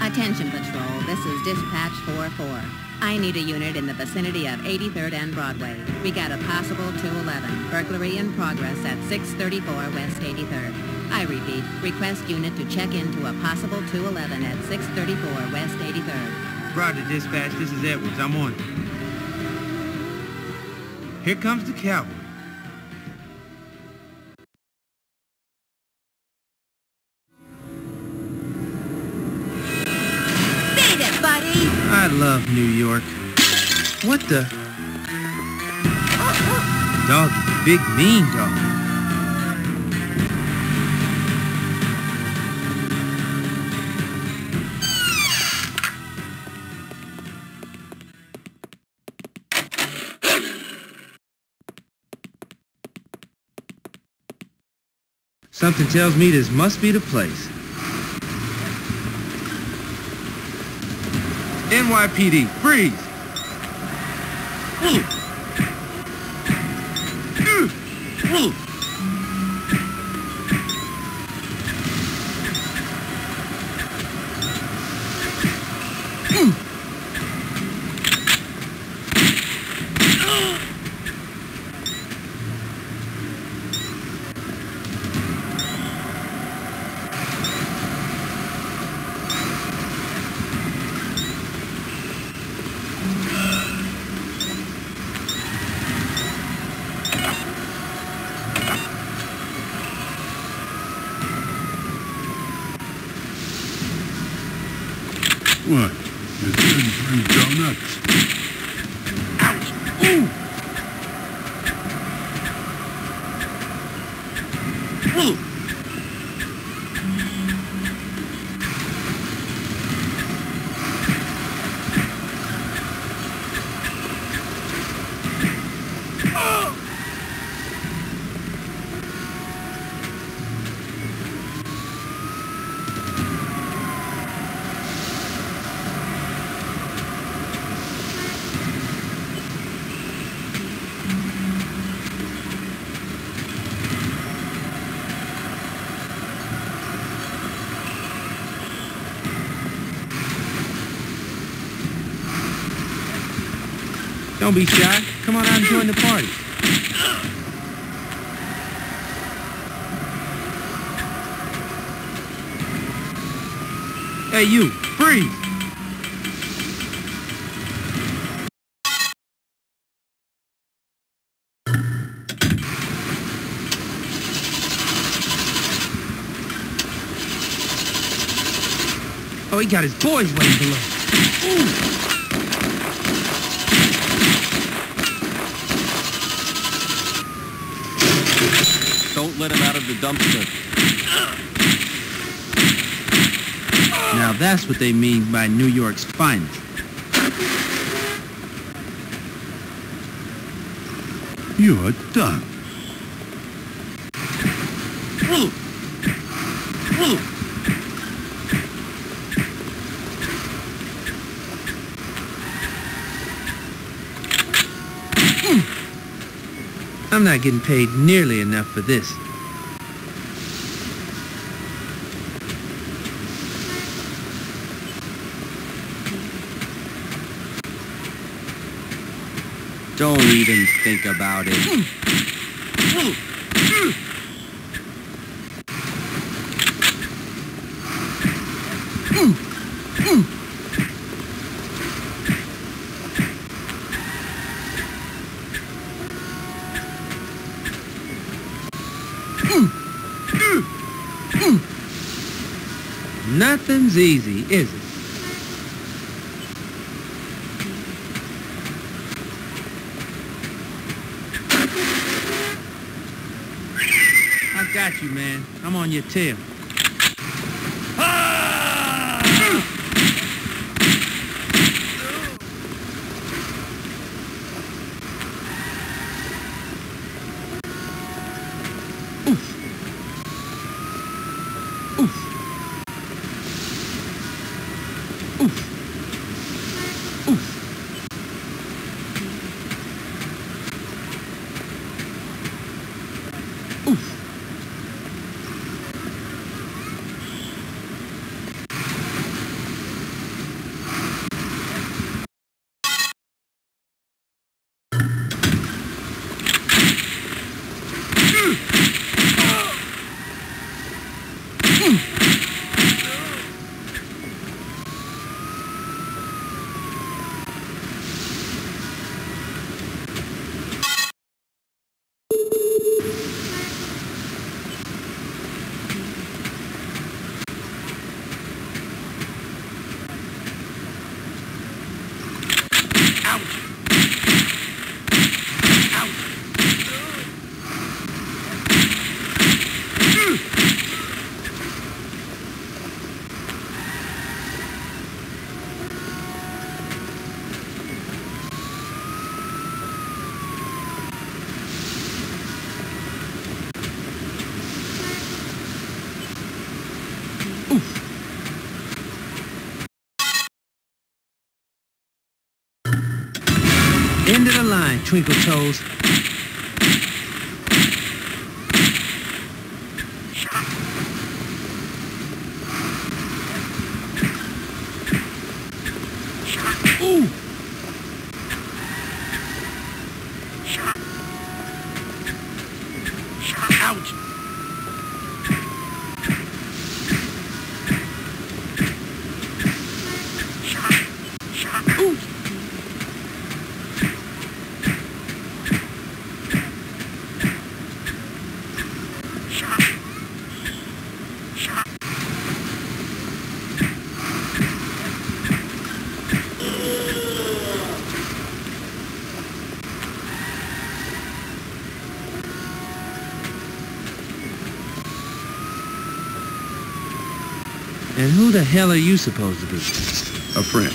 Attention, Patrol. This is Dispatch 4-4. I need a unit in the vicinity of 83rd and Broadway. We got a possible 211. Burglary in progress at 634 West 83rd. I repeat, request unit to check into a possible 211 at 634 West 83rd. Roger, Dispatch. This is Edwards. I'm on it. Here comes the cavalry. Beat it, buddy! I love New York. What the? Dog is a big, mean dog. Something tells me this must be the place. NYPD, freeze! What? You didn't bring donuts? Ouch! Ooh! Ooh! Don't be shy. Come on out and join the party. Hey, you, freeze! Oh, he got his boys waiting below. Ooh. Don't let him out of the dumpster. Now that's what they mean by New York's finest. You're done. I'm not getting paid nearly enough for this. Don't even think about it. Nothing's easy, is it? I got you, man. I'm on your tail. End of the line, Twinkle Toes. Ooh! Ouch! Ooh! And who the hell are you supposed to be? A friend.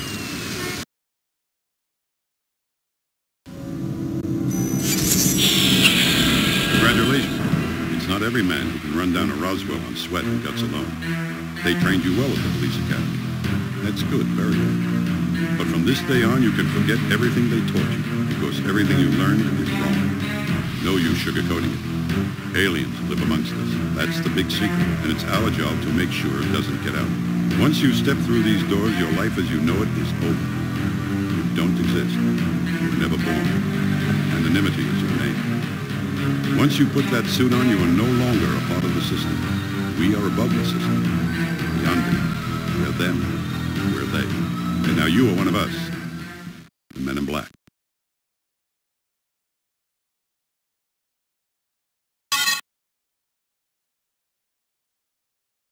Congratulations. It's not every man who can run down a Roswell on sweat and guts alone. They trained you well at the police academy. That's good, very good. But from this day on, you can forget everything they taught you, because everything you learned is wrong. No use sugarcoating it. Aliens live amongst us. That's the big secret, and it's our job to make sure it doesn't get out. Once you step through these doors, your life as you know it is over. You don't exist. You were never born. Anonymity is your name. Once you put that suit on, you are no longer a part of the system. We are above the system. Beyond it. We're them. We're they. And now you are one of us.